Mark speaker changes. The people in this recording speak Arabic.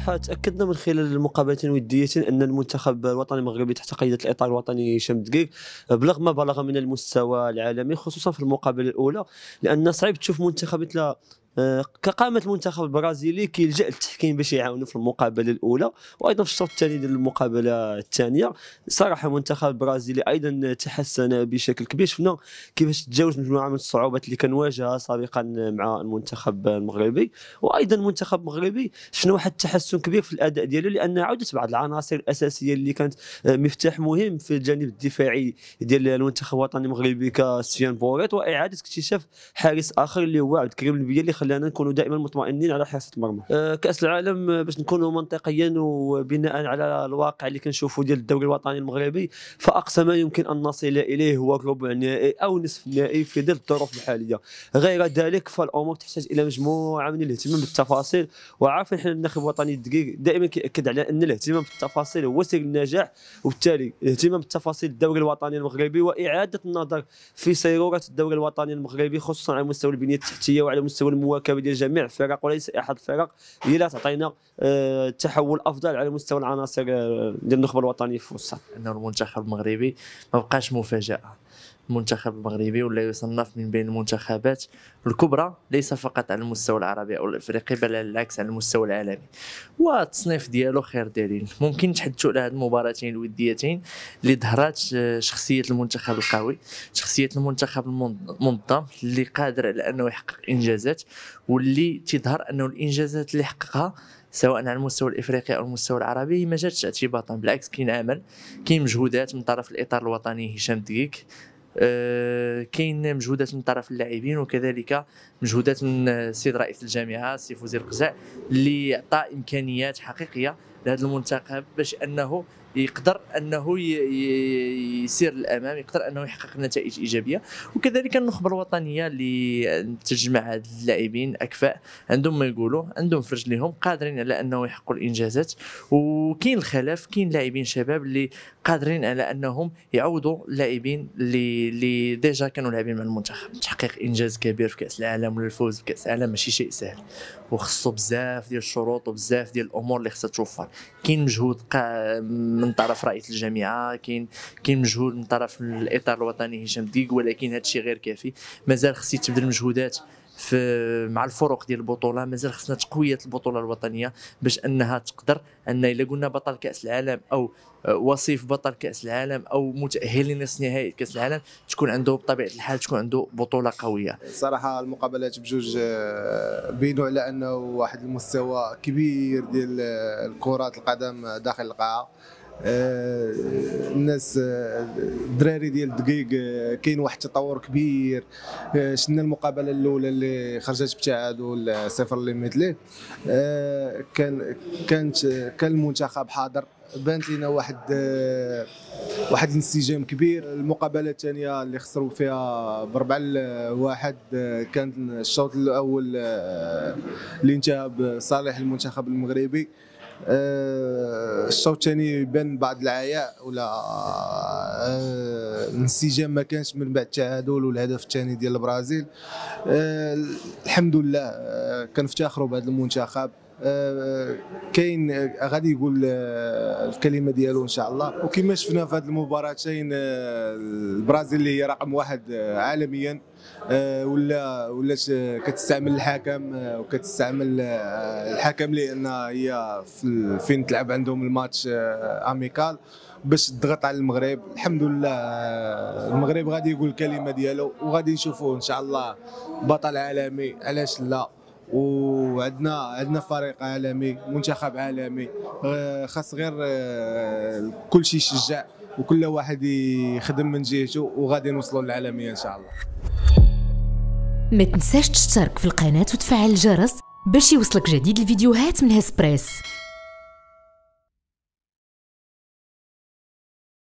Speaker 1: صراحة تأكدنا من خلال المقابلتين الوديتين أن المنتخب الوطني المغربي تحت قيادة الإطار الوطني هشام دقيق بلغ ما بلغ من المستوى العالمي، خصوصا في المقابلة الأولى، لأن صعيب تشوف منتخب مثل كقامة المنتخب البرازيلي كيلجأ للتحكيم باش يعاونوا في المقابلة الأولى، وأيضا في الشوط الثاني ديال المقابلة الثانية. صراحة المنتخب البرازيلي أيضا تحسن بشكل كبير، شفنا كيفاش تجاوز مجموعة من الصعوبات اللي كان واجهها سابقا مع المنتخب المغربي. وأيضا المنتخب المغربي شفنا واحد التحسن كبير في الأداء ديالو، لأن عودة بعض العناصر الأساسية اللي كانت مفتاح مهم في الجانب الدفاعي ديال المنتخب الوطني المغربي كسفيان بوريت، وإعادة اكتشاف حارس آخر اللي هو عبد الكريم البيلي اللي خلانا نكونوا دائما مطمئنين على حراسة المرمى. كأس العالم باش نكونوا منطقيا وبناء على الواقع اللي كنشوفوا ديال الدوري الوطني المغربي، فأقصى ما يمكن أن نصل إليه هو ربع نهائي أو نصف نهائي في ظل الظروف الحالية. غير ذلك فالأمور تحتاج إلى مجموعة من الاهتمام بالتفاصيل، وعارفين حنا الناخب الوطني الدقيق دائما كيأكد على أن الاهتمام بالتفاصيل هو سر النجاح، وبالتالي الاهتمام بالتفاصيل الدوري الوطني المغربي وإعادة النظر في سيرورة الدوري الوطني المغربي، خصوصا على مستوى البنية التحتية وعلى مستوى المواكبة ديال جميع الفرق وليس احد الفرق، هي لا تعطينا تحول افضل على مستوى العناصر ديال النخبه الوطنيه في الوسط.
Speaker 2: انه المنتخب المغربي ما بقاش مفاجاه. المنتخب المغربي ولا يصنف من بين المنتخبات الكبرى، ليس فقط على المستوى العربي او الافريقي بل بالعكس على المستوى العالمي، والتصنيف ديالو خير دليل. ممكن نتحدثوا على هذه المباراتين الوديتين اللي ظهرات شخصيه المنتخب القوي، شخصيه المنتخب المنظم اللي قادر على انه يحقق انجازات، واللي تظهر انه الانجازات اللي حققها سواء على المستوى الافريقي او المستوى العربي ما جاتش اعتباطا، بالعكس كاين عمل، كاين مجهودات من طرف الاطار الوطني هشام دقيق، كاين مجهودات من طرف اللاعبين، وكذلك مجهودات من السيد رئيس الجامعه السي فوزي القزع اللي عطى امكانيات حقيقيه لهذا المنتخب باش انه يقدر انه يسير للامام، يقدر انه يحقق نتائج ايجابيه. وكذلك النخبه الوطنيه اللي تجمع هاد اللاعبين اكفاء، عندهم ما يقولوا، عندهم في رجليهم، قادرين على انه يحققوا الانجازات. وكاين الخلاف، كاين لاعبين شباب اللي قادرين على انهم يعوضوا اللاعبين اللي ديجا كانوا لاعبين مع المنتخب. تحقيق انجاز كبير في كاس العالم ولا الفوز بكاس العالم ماشي شيء سهل، وخصو بزاف ديال الشروط وبزاف ديال الامور اللي خصها توفر. كاين مجهود من طرف رئيس الجامعه، كاين مجهود من طرف الاطار الوطني هشام دقيق، ولكن هذا الشيء غير كافي. مازال خص يتبذل مجهودات مع الفرق ديال البطوله، مازال خصنا تقويه البطوله الوطنيه باش انها تقدر ان الا قلنا بطل كاس العالم او وصيف بطل كاس العالم او متاهل لنصف نهائي كاس العالم تكون عنده بطبيعه الحال تكون عنده بطوله قويه.
Speaker 3: صراحه المقابلات بجوج بينوا على انه واحد المستوى كبير ديال كره القدم داخل القاعه. الناس الدراري ديال دقيق كاين واحد التطور كبير. شفنا المقابله الاولى اللي خرجت بتعادل 0 لمثله، كان المنتخب حاضر، بانت لنا واحد الانسجام كبير. المقابله الثانيه اللي خسروا فيها ب4-1 كان الشوط الاول اللي انتهى بصالح المنتخب المغربي. الشوط الثاني بان بعض العياء ولا الانسجام ما كانش من بعد التعادل والهدف الثاني ديال البرازيل. الحمد لله كنفتخروا بهذا المنتخب. كاين غادي يقول الكلمه ديالو ان شاء الله. وكما شفنا في هذه المباراتين البرازيل اللي هي رقم 1 عالميا ولات كتستعمل الحكم وكتستعمل الحكم لان هي فين تلعب عندهم الماتش اميكال باش تضغط على المغرب. الحمد لله المغرب غادي يقول الكلمه ديالو وغادي نشوفوه ان شاء الله بطل عالمي، علاش لا. وعندنا فريق عالمي، منتخب عالمي، خاص غير كل شيء يشجع وكل واحد يخدم من جهته وغادي نوصلوا للعالميه ان شاء الله.
Speaker 4: ما تنساش تشترك في القناه وتفعل الجرس باش يوصلك جديد الفيديوهات من هسبريس.